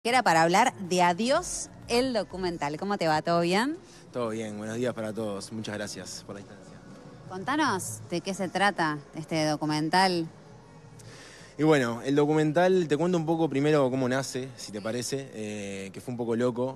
Que era para hablar de Adiós, el documental. ¿Cómo te va? ¿Todo bien? Todo bien, buenos días para todos. Muchas gracias por la instancia. Contanos de qué se trata este documental. Y bueno, el documental, te cuento un poco primero cómo nace, si te parece, que fue un poco loco.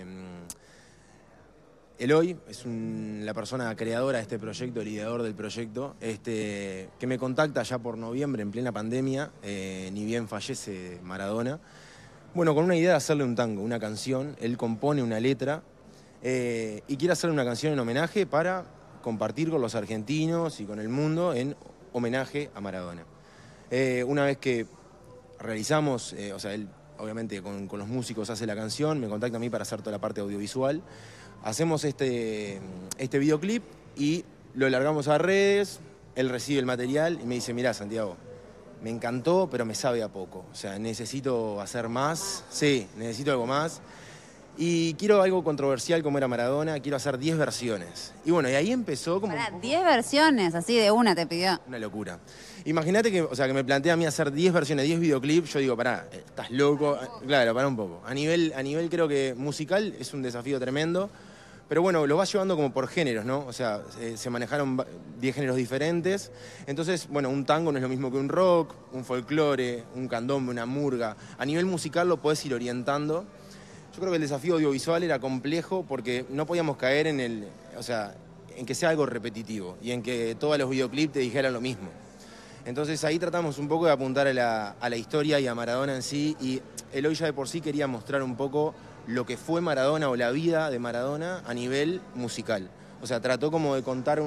Eloy es la persona creadora de este proyecto, el ideador del proyecto, que me contacta ya por noviembre, en plena pandemia, ni bien fallece Maradona. Bueno, con una idea de hacerle un tango, una canción. Él compone una letra y quiere hacerle una canción en homenaje para compartir con los argentinos y con el mundo en homenaje a Maradona. Una vez que realizamos, o sea, él obviamente con los músicos hace la canción, me contacta a mí para hacer toda la parte audiovisual. Hacemos este videoclip y lo largamos a redes, él recibe el material y me dice, mirá, Santiago, me encantó, pero me sabe a poco. O sea, necesito hacer más. Sí, necesito algo más. Y quiero algo controversial como era Maradona, quiero hacer 10 versiones. Y bueno, y ahí empezó como... Para 10 versiones, así de una te pidió. Una locura. Imagínate que, o sea, que me plantea a mí hacer 10 versiones, 10 videoclips, yo digo, pará, estás loco. Claro, pará un poco. A nivel creo que musical es un desafío tremendo. Pero bueno, lo vas llevando como por géneros, ¿no? O sea, se manejaron 10 géneros diferentes. Entonces, bueno, un tango no es lo mismo que un rock, un folclore, un candombe, una murga. A nivel musical lo podés ir orientando. Yo creo que el desafío audiovisual era complejo porque no podíamos caer en en que sea algo repetitivo y en que todos los videoclips te dijeran lo mismo. Entonces ahí tratamos un poco de apuntar a la historia y a Maradona en sí. Y Eloy ya de por sí quería mostrar un poco lo que fue Maradona o la vida de Maradona a nivel musical. O sea, trató como de contar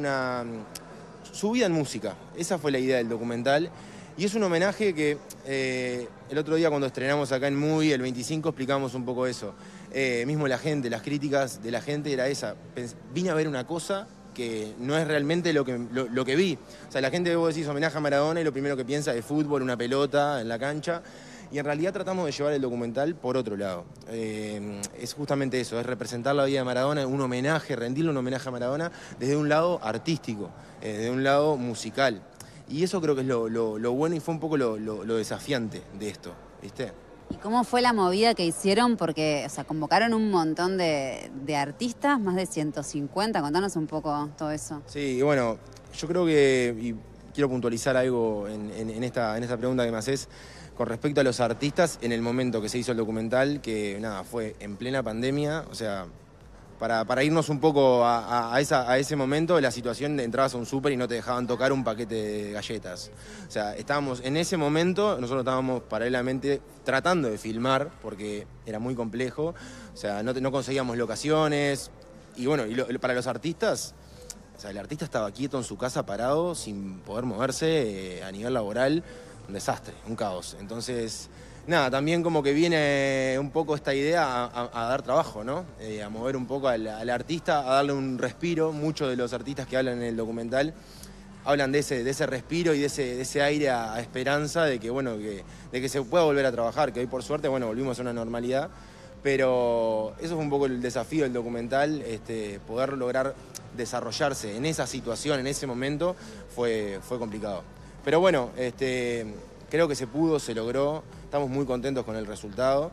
su vida en música. Esa fue la idea del documental. Y es un homenaje que el otro día cuando estrenamos acá en Movie, el 25, explicamos un poco eso. Mismo la gente, las críticas de la gente era esa. Vine a ver una cosa que no es realmente lo que vi. O sea, la gente, vos decís homenaje a Maradona y lo primero que piensa es fútbol, una pelota en la cancha. Y en realidad tratamos de llevar el documental por otro lado. Es justamente eso, es representar la vida de Maradona, un homenaje, rendirle un homenaje a Maradona desde un lado artístico, desde un lado musical. Y eso creo que es lo bueno y fue un poco lo desafiante de esto, ¿viste? ¿Y cómo fue la movida que hicieron? Porque, o sea, convocaron un montón de artistas, más de 150. Contanos un poco todo eso. Sí, y bueno, yo creo que, y quiero puntualizar algo en esta pregunta que me haces, con respecto a los artistas, en el momento que se hizo el documental, que nada, fue en plena pandemia, o sea, para irnos un poco a ese momento, la situación de entrabas a un súper y no te dejaban tocar un paquete de galletas. O sea, estábamos en ese momento, nosotros estábamos paralelamente tratando de filmar, porque era muy complejo, o sea, no conseguíamos locaciones, y bueno, para los artistas, o sea, el artista estaba quieto en su casa, parado, sin poder moverse a nivel laboral, un desastre, un caos. Entonces, nada, también como que viene un poco esta idea a dar trabajo, ¿no? A mover un poco al artista, a darle un respiro. Muchos de los artistas que hablan en el documental hablan de ese respiro y de ese aire a esperanza de que, bueno, de que se pueda volver a trabajar, que hoy por suerte, bueno, volvimos a una normalidad. Pero eso fue un poco el desafío del documental, poder lograr desarrollarse en esa situación, en ese momento, fue complicado. Pero bueno, creo que se pudo, se logró, estamos muy contentos con el resultado.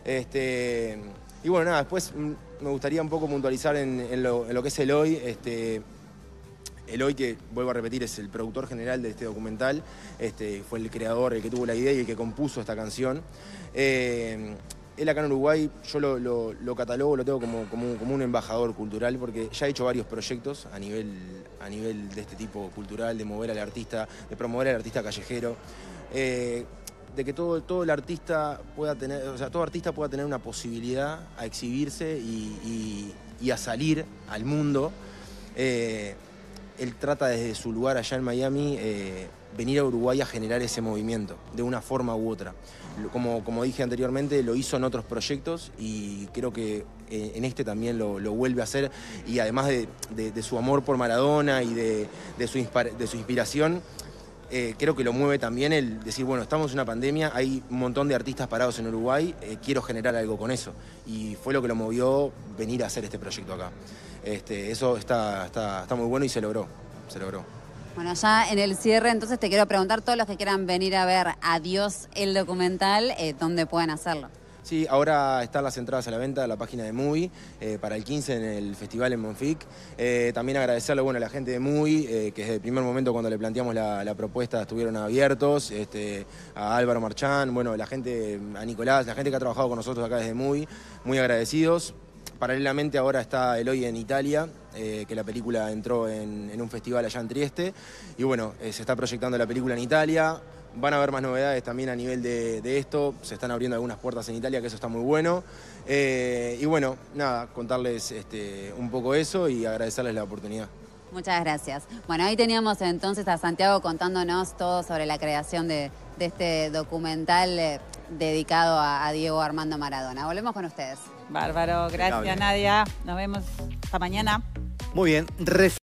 Y bueno, nada, después me gustaría un poco puntualizar en lo que es Eloy. Eloy, que vuelvo a repetir, es el productor general de este documental, fue el creador, el que tuvo la idea y el que compuso esta canción. Él acá en Uruguay, yo lo catalogo, lo tengo como un embajador cultural, porque ya ha hecho varios proyectos a nivel de este tipo cultural, de mover al artista, de promover al artista callejero, de que todo el artista pueda tener, o sea, todo artista pueda tener una posibilidad a exhibirse y a salir al mundo. Él trata desde su lugar allá en Miami venir a Uruguay a generar ese movimiento, de una forma u otra. Como dije anteriormente, lo hizo en otros proyectos y creo que en este también lo vuelve a hacer. Y además de su amor por Maradona y de su inspiración, creo que lo mueve también el decir, bueno, estamos en una pandemia, hay un montón de artistas parados en Uruguay, quiero generar algo con eso. Y fue lo que lo movió venir a hacer este proyecto acá. Eso está muy bueno y se logró. Bueno, ya en el cierre, entonces te quiero preguntar, todos los que quieran venir a ver Adiós, el documental, ¿dónde pueden hacerlo? Sí, ahora están las entradas a la venta en la página de Movie para el 15 en el festival en Monfic. También agradecerle a la gente de Movie, que desde el primer momento cuando le planteamos la propuesta estuvieron abiertos, a Álvaro Marchán, la gente, a Nicolás, la gente que ha trabajado con nosotros acá desde Movie, muy agradecidos. Paralelamente ahora está Eloy en Italia, que la película entró en un festival allá en Trieste, y se está proyectando la película en Italia. Van a haber más novedades también a nivel de esto, se están abriendo algunas puertas en Italia, que eso está muy bueno. Contarles un poco eso y agradecerles la oportunidad. Muchas gracias. Bueno, ahí teníamos entonces a Santiago contándonos todo sobre la creación de este documental dedicado a Diego Armando Maradona. Volvemos con ustedes. Bárbaro, gracias Nadia. Nos vemos hasta mañana. Muy bien.